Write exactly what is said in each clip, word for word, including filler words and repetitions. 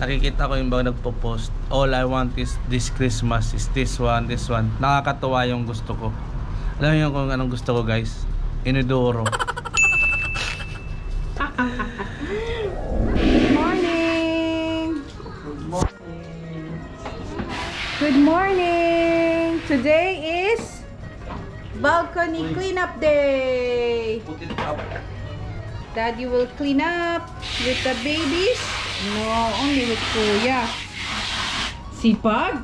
nakikita ko yung mga nagpo-post, all I want is this Christmas is this one, this one. Nakakatuwa yung gusto ko. Alam niyo kung anong gusto ko, guys? Inodoro. Good morning! Good morning! Good morning! Today is balcony cleanup day! Put it up. Daddy will clean up with the babies. No, only with Kuya. Sipag.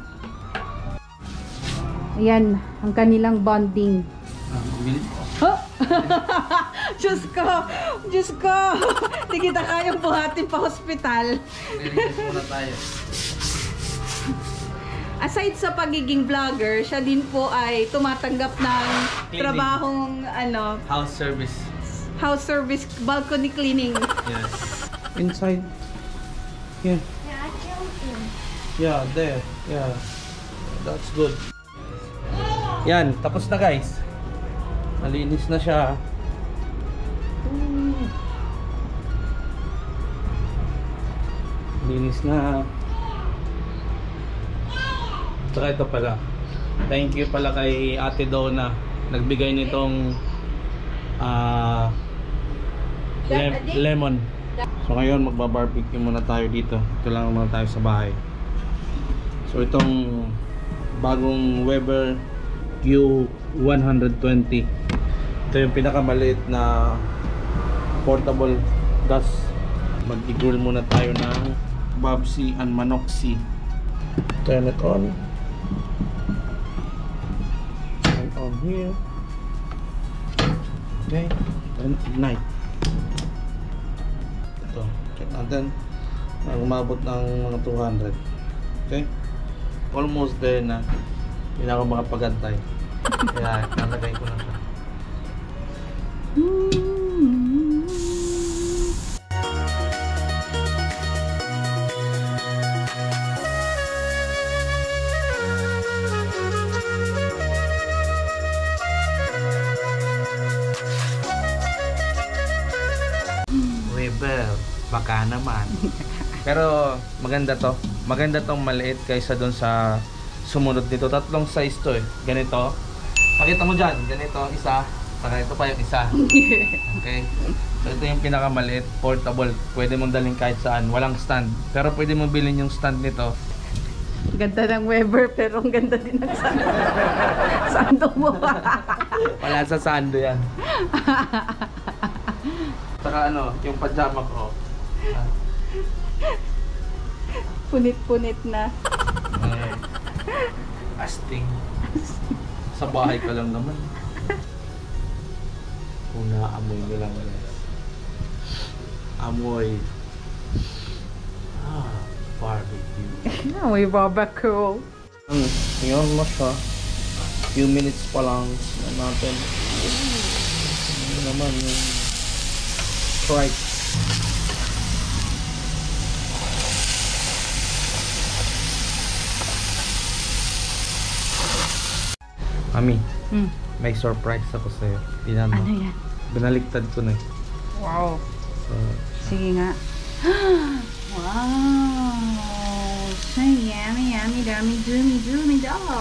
Ayan, ang kanilang bonding. Ah, bilis ko. Huh? Diyos ko! Diyos ko! Hindi kita kayang buhatin pa hospital. Bilis muna tayo. Aside sa pagiging vlogger, siya din po ay tumatanggap ng Cleaning. trabahong ano, House service. house service, balcony cleaning. Yes. Inside. Yeah. Yeah, there. Yeah. That's good. Yan, tapos na guys. Malinis na siya. Linis na. Saka ito pala. Thank you pala kay Ate Donna. Nagbigay nitong ah lem lemon. So ngayon magba-barbecue muna tayo dito. Ito lang muna tayo sa bahay. So itong bagong Weber Q one twenty. Ito yung pinakamaliit na portable gas. Mag-grill muna tayo ng babsi and manoksi. Turn it on. Turn on here. Okay. And ignite. Ito. And then umabot ng mga two hundred. Okay. Almost there na. Hindi na ako makapagantay. Kaya nalagay ko na siya. Weber, baka naman. Pero maganda to. Maganda tong maliit kaysa dun sa sumunod nito. Tatlong size to eh. Ganito. Pakita mo dyan. Ganito, isa. Saka ito pa yung isa. Okay. So ito yung pinakamaliit. Portable. Pwede mong dalhin kahit saan. Walang stand. Pero pwede mong bilhin yung stand nito. Ganda ng Weber, pero ang ganda din ng sando. Sando mo. Wala sa sando yan. Saka ano, yung pajama ko. Ah. Punit-punit na. Eh, asting. Sa bahay ka lang naman. Kung naamoy nyo lang guys. Amoy. Ah, barbecue. Amoy barbecue. Ngayon mo siya. Few minutes pa lang na natin. Ano naman yung fried. Mami, Hmm. may surprise ako sa'yo. Tingnan mo. Ano yan? Binaliktad ko na eh. Wow. So, Sige nga. Wow. So yummy, yummy, dummy, doomy, doomy dog.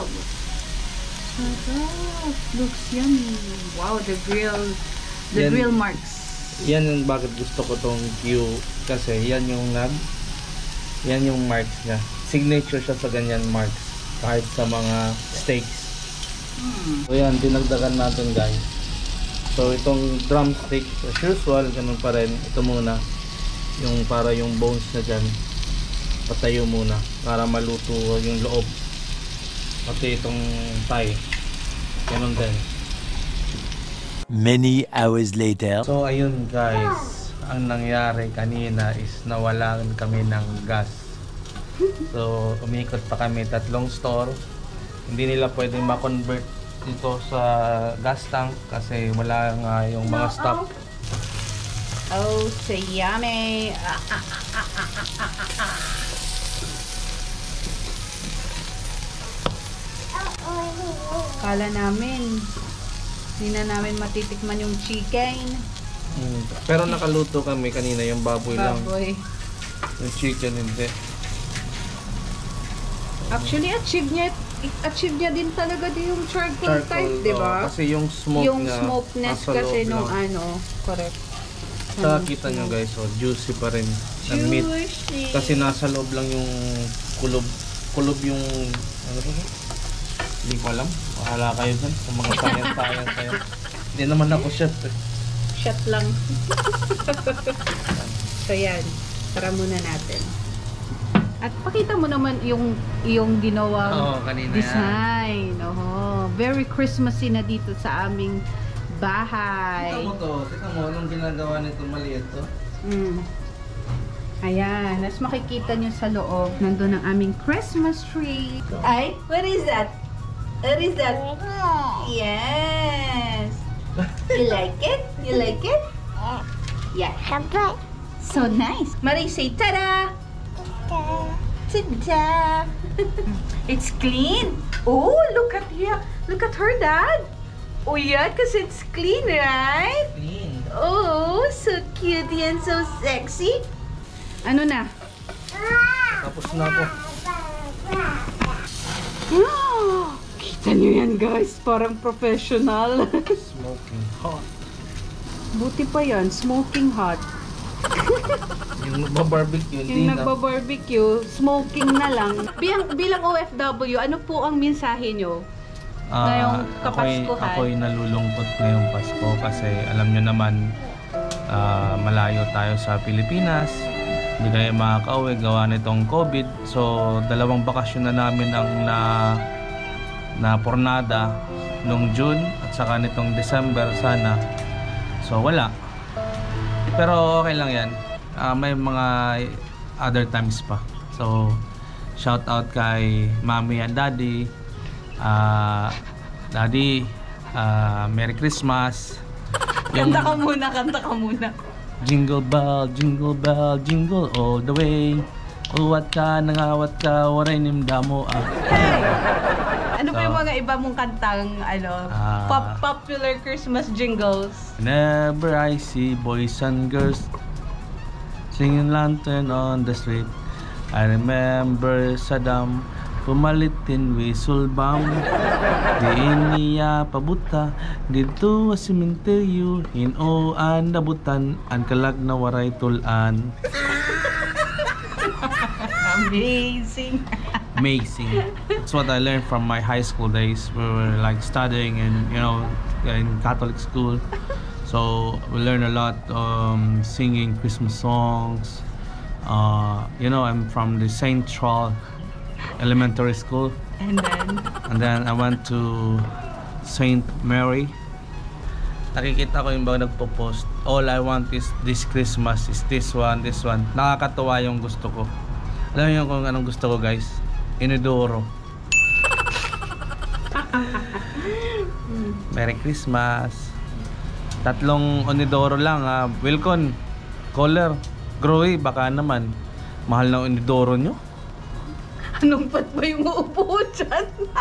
Sarap. Looks yummy. Wow, the grill, the Yan. grill marks. yan yung bakit gusto ko tong Q. Kasi yan yung nag, yan yung marks niya. Signature siya sa ganyan marks. Kahit sa mga steaks. Hmm. So yan, dinagdagan natin guys. So itong drumstick, as usual, ganun pa rin. Ito muna, yung para yung bones na dyan, patayo muna para maluto yung loob. Pati itong thigh, ganun din. Many hours later. So ayun guys, ang nangyari kanina is nawalan kami ng gas. So umikot pa kami tatlong store. Hindi nila pwedeng ma-convert dito sa gas tank kasi wala nga yung mga stock. Oh, so yummy. Ah, ah, ah, ah, ah, ah, ah, ah. Kala namin, hindi na namin matitikman yung chicken. Mm. Pero nakaluto kami kanina yung baboy, lang. Baboy. Yung chicken hindi. Actually, achieve niya, achieve niya din talaga din yung charcoal, Charcoal, type, di ba? oh, kasi yung smoke Yung niya, smokeness nasa kasi loob nung lang. ano, correct. Saka kita nyo guys, oh, juicy pa rin ng meat. Juicy. Kasi nasa loob lang yung kulob. Kulob yung, ano ba? Hindi ko alam. Bahala kayo dyan sa mga science-science kayo. Hindi naman ako chef eh. Shot lang. So yan, tara muna natin. At pakita mo naman yung yung ginawang Oo, kanina design. Oh, very Christmassy na dito sa aming bahay. Tika mo to. Tika mo, anong ginagawa nito maliit to? Mm. Ayan, as makikita nyo sa loob, nandun ang aming Christmas tree. Ay, what is that? What is that? Yes. You like it? You like it? Yeah. So nice. Marie, say ta-da! Ta-da! It's clean. Oh, look at yeah. Look at her, Dad. Oh yeah, because it's clean, right? Clean. Oh, so cute and so sexy. Ano na? Tapos na ako. Kita nyo yan, guys. Parang professional. Smoking hot. Buti pa yan. Smoking hot. Yung nagbabarbecue, hindi Yung na. nagbabarbecue, smoking na lang. Bilang, bilang O F W, ano po ang mensahe nyo? Ngayong Ah, ako'y, Kapaskuhan. ako'y nalulungkot ngayong Pasko kasi alam nyo naman ah, malayo tayo sa Pilipinas. Hindi kayo makaka-uwi gawa nitong COVID. So, dalawang bakasyon na namin ang na na pornada nung June at saka nitong December sana. So, wala. Pero okay lang yan. Ah, may mga other times pa. So, shout out kay Mommy and Daddy. Ah, Daddy, ah, Merry Christmas. Kanta ka muna, kanta ka muna. Jingle bell, jingle bell, jingle all the way. Uwat ka, nangawat ka, waray nimdamo ah. Ano pa So, yung mga iba mong kantang, ano, Ah. pop popular Christmas jingles? Whenever I see boys and girls singing lantern on the street, I remember Saddam pumalitin whistle bomb. Diin niya pabuta dito sa cemetery hinoan nabutan ang kalag na waray tulan. Amazing. Amazing. That's what I learned from my high school days. We were like studying in, you know, in Catholic school. So we learned a lot um, singing Christmas songs. Uh, you know, I'm from the Saint Charles Elementary School. And then, And then I went to Saint Mary. Nakikita ko yung mga nagpo-post. All I want is this Christmas is this one, this one. Nakakatawa yung gusto ko. Alam niyo kung anong gusto ko, guys? Inodoro. Merry Christmas. Tatlong onidoro lang ha. Wilcon, Kohler, Groy, baka naman. Mahal na onidoro nyo. anong pat ba yung uupo dyan?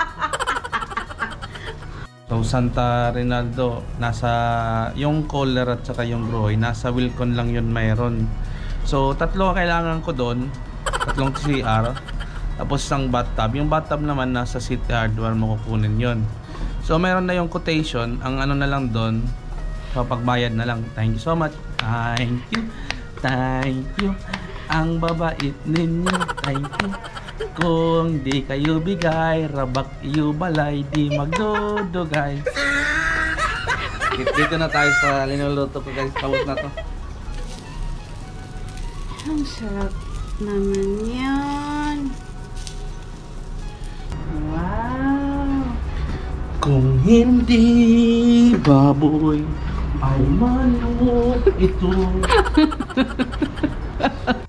So Santa Rinaldo, nasa yung Kohler at saka yung Groy, nasa Wilcon lang yun mayroon. So tatlo kailangan ko doon, tatlong C R, tapos isang bathtub. Yung bathtub naman nasa city hardware mo kukunin yun. So meron na yung quotation, ang ano na lang doon, papagbayad na lang. Thank you so much. Thank you. Thank you. Ang babait ninyo. Thank you. Kung di kayo bigay, rabak iyo balay, di magdodogay. Dito na tayo sa linuluto ko guys. Tawag na to. Ang sarap naman yan. Wow. Kung hindi baboy ay manok ito.